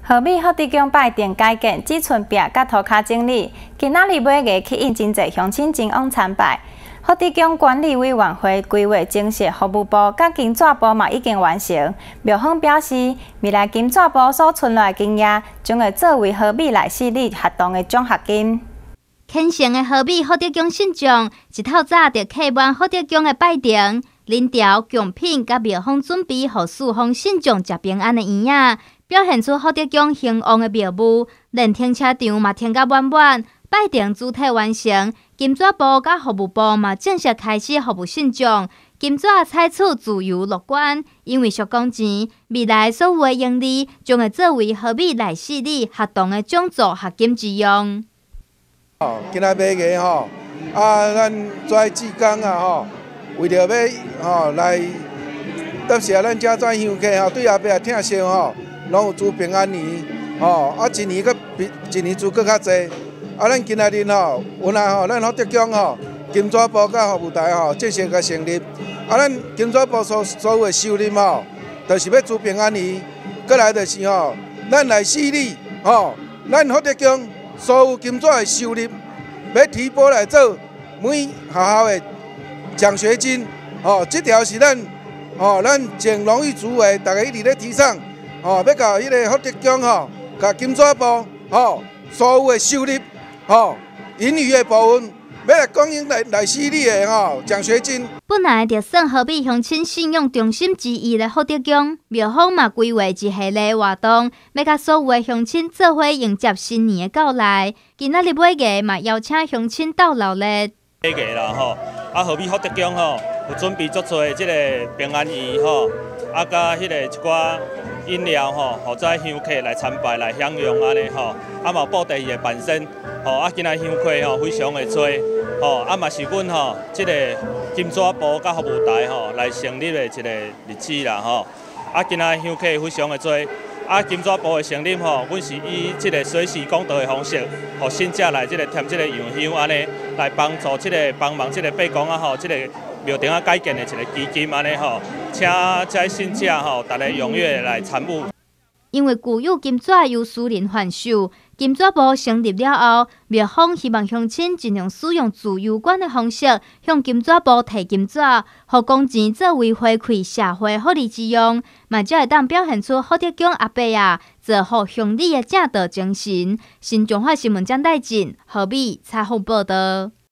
河美福德宫拜殿改建，只剩壁甲涂骹整理。今仔日尾月去应真侪乡亲前往参拜。福德宫管理委员会规划增设服务部，甲金纸部嘛已经完成。庙方表示，未来金纸部所存来的经验，将会作为河美内市里活动的奖学金。 虔诚的河美福德宫信众，一透早就客满福德宫的拜殿，领条贡品甲庙方准备，予四方信众食平安的圆仔，表现出福德宫兴旺的庙务。连停车场嘛停甲满满，拜殿主体完成，金纸部甲服务部嘛正式开始服务信众。金纸采取自由乐观，因为属公钱，未来所有的盈利将会作为河美内市里活动的奖助学金之用。 今仔尾个咱跩志工为着要来答谢咱遮跩乡客对后壁也疼惜拢有祝平安年一年一年祝搁较济咱今仔日有来咱福德宫金纸部甲服务台正式甲成立咱金纸部所有的收入就是要祝平安年，搁来就是咱内市里咱福德宫所有金纸的收入要提拨来做每学校的奖学金这条是咱前荣誉主委大家一直咧提倡要甲迄个福德宫甲金纸部所有的收入盈余的部分，要来供应内市里的奖学金。 本来就算河美乡亲信仰中心之一的福德宫，庙方嘛规划一系列活动，要甲所有的乡亲做伙迎接新年的到来。今仔日尾月嘛邀请乡亲到老咧。 尾月啦河美福德宫有准备足多即个平安圆甲迄个一寡饮料互跩乡客来参拜来享用安尼嘛有布袋戏的扮身今仔乡客非常的多嘛是阮即个金纸部甲服务台来成立的一个日子啦今仔乡客非常的多金纸部的成立阮是以即个随时讲道的方式，互信者来即个添即个洋香安尼，来帮助即个帮忙即个八公即个庙埕改建的一个基金安尼请遮信者大家踊跃来参与。 因为具有金纸由私人贩售，金纸部成立了后，庙方希望乡亲尽量使用自由管的方式，向金纸部提金纸，互工钱作为回馈社会福利之用，嘛才会当表现出福德宫阿伯造福乡里的正道精神。新中华新闻张代进河美采访报道。